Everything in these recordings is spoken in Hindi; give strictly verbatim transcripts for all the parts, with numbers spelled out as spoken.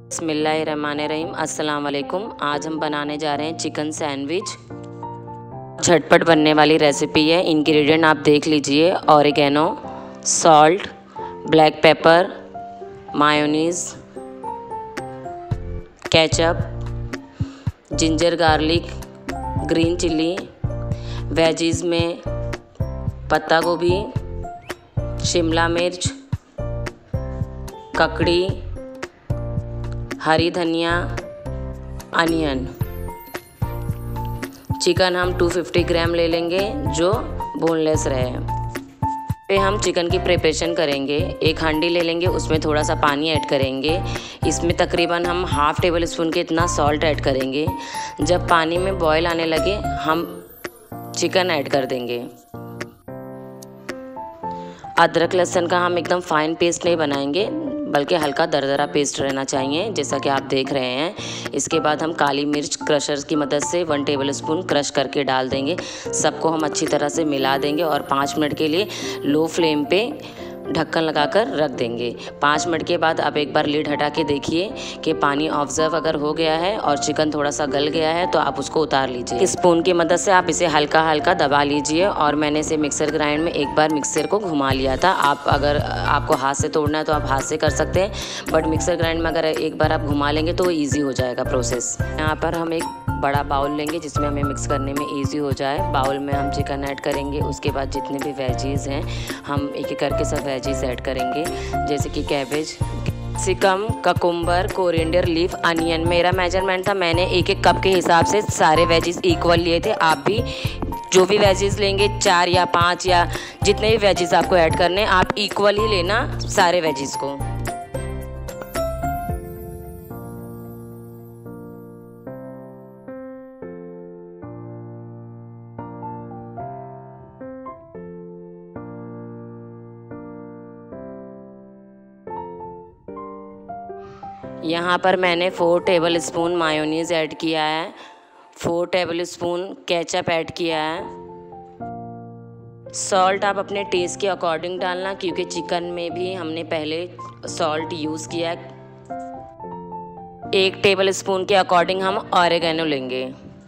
बिस्मिल्लाहिर्रहमानिर्रहीम। अस्सलाम वालेकुम। आज हम बनाने जा रहे हैं चिकन सैंडविच। झटपट बनने वाली रेसिपी है। इंग्रेडिएंट आप देख लीजिए। Oregano, salt, black pepper, mayonnaise, ketchup, ginger garlic, green chilli, veggies में पत्ता गोभी, शिमला मिर्च, ककड़ी, हरी धनिया, अनियन। चिकन हम दो सौ पचास ग्राम ले लेंगे जो बोनलेस रहे। पे हम चिकन की प्रिपरेशन करेंगे। एक हांडी ले लेंगे, उसमें थोड़ा सा पानी ऐड करेंगे। इसमें तकरीबन हम हाफ़ टेबल स्पून के इतना सॉल्ट ऐड करेंगे। जब पानी में बॉयल आने लगे हम चिकन ऐड कर देंगे। अदरक लहसुन का हम एकदम फाइन पेस्ट नहीं बनाएंगे, बल्कि हल्का दरदरा पेस्ट रहना चाहिए, जैसा कि आप देख रहे हैं। इसके बाद हम काली मिर्च क्रशर की मदद से वन टेबल स्पून क्रश करके डाल देंगे। सबको हम अच्छी तरह से मिला देंगे और पाँच मिनट के लिए लो फ्लेम पे ढक्कन लगाकर रख देंगे। पाँच मिनट के बाद अब एक बार लिड हटा के देखिए कि पानी ऑब्जर्व अगर हो गया है और चिकन थोड़ा सा गल गया है तो आप उसको उतार लीजिए। स्पून की मदद से आप इसे हल्का हल्का दबा लीजिए। और मैंने इसे मिक्सर ग्राइंड में एक बार मिक्सर को घुमा लिया था। आप अगर आपको हाथ से तोड़ना है तो आप हाथ से कर सकते हैं, बट मिक्सर ग्राइंड में अगर एक बार आप घुमा लेंगे तो वो ईजी हो जाएगा प्रोसेस। यहाँ पर हम एक बड़ा बाउल लेंगे जिसमें हमें मिक्स करने में इजी हो जाए। बाउल में हम चिकन ऐड करेंगे। उसके बाद जितने भी वेजीज़ हैं हम एक एक करके सब वेजीज़ ऐड करेंगे, जैसे कि cabbage, capsicum, cucumber, coriander leaf, onion. मेरा मेजरमेंट था, मैंने एक एक कप के हिसाब से सारे वेजीज़ इक्वल लिए थे। आप भी जो भी वेजीज़ लेंगे, चार या पाँच या जितने भी वेजीज़ आपको ऐड करने, आप इक्वल ही लेना सारे वेजीज़ को। यहाँ पर मैंने four tablespoon mayonnaise add किया है, four tablespoon ketchup add किया है। सॉल्ट आप अपने टेस्ट के अकॉर्डिंग डालना, क्योंकि चिकन में भी हमने पहले सॉल्ट यूज़ किया है। एक टेबल स्पून के अकॉर्डिंग हम ऑरिगेनो लेंगे।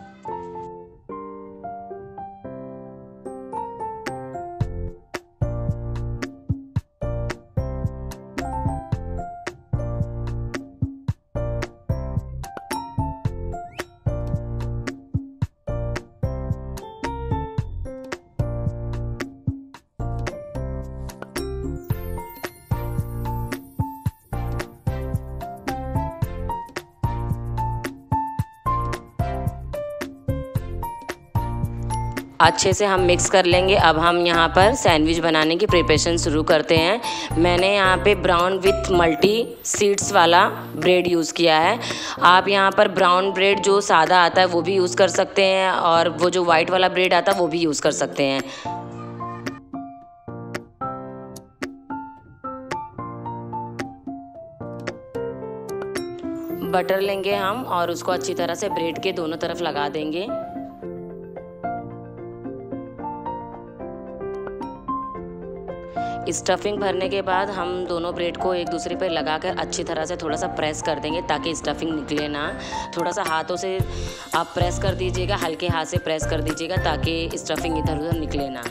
अच्छे से हम मिक्स कर लेंगे। अब हम यहाँ पर सैंडविच बनाने की प्रिपरेशन शुरू करते हैं। मैंने यहाँ पे ब्राउन विथ मल्टी सीड्स वाला ब्रेड यूज़ किया है। आप यहाँ पर ब्राउन ब्रेड जो सादा आता है वो भी यूज़ कर सकते हैं, और वो जो वाइट वाला ब्रेड आता है वो भी यूज़ कर सकते हैं। बटर लेंगे हम और उसको अच्छी तरह से ब्रेड के दोनों तरफ लगा देंगे। स्टफिंग भरने के बाद हम दोनों ब्रेड को एक दूसरे पर लगाकर अच्छी तरह से थोड़ा सा प्रेस कर देंगे ताकि स्टफिंग निकले ना। थोड़ा सा हाथों से आप प्रेस कर दीजिएगा, हल्के हाथ से प्रेस कर दीजिएगा ताकि स्टफिंग इधर उधर निकले ना।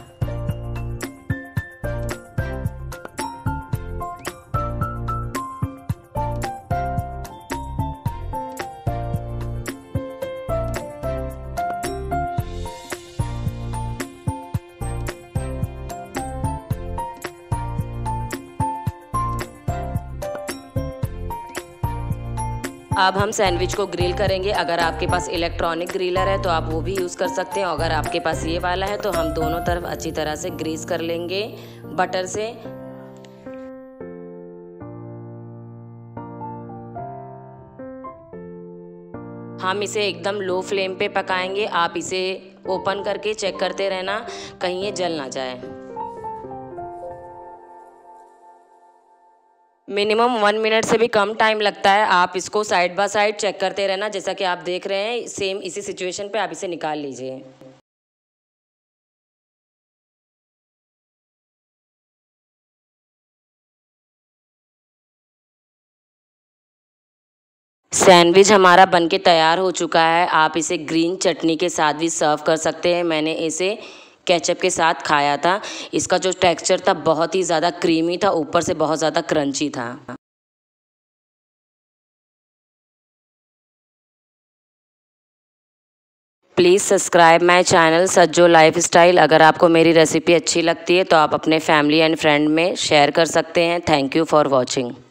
अब हम सैंडविच को ग्रिल करेंगे। अगर आपके पास इलेक्ट्रॉनिक ग्रिलर है तो आप वो भी यूज़ कर सकते हैं। अगर आपके पास ये वाला है तो हम दोनों तरफ अच्छी तरह से ग्रीस कर लेंगे बटर से। हम इसे एकदम लो फ्लेम पे पकाएंगे। आप इसे ओपन करके चेक करते रहना, कहीं ये जल ना जाए। मिनिमम वन मिनट से भी कम टाइम लगता है। आप इसको साइड बाय साइड चेक करते रहना, जैसा कि आप देख रहे हैं। सेम इसी सिचुएशन पे आप इसे निकाल लीजिए। सैंडविच हमारा बनके तैयार हो चुका है। आप इसे ग्रीन चटनी के साथ भी सर्व कर सकते हैं। मैंने इसे केचप के साथ खाया था। इसका जो टेक्सचर था बहुत ही ज़्यादा क्रीमी था, ऊपर से बहुत ज़्यादा क्रंची था। Please subscribe my channel Sajjo lifestyle. अगर आपको मेरी रेसिपी अच्छी लगती है तो आप अपने फैमिली एंड फ्रेंड में शेयर कर सकते हैं। Thank you for watching.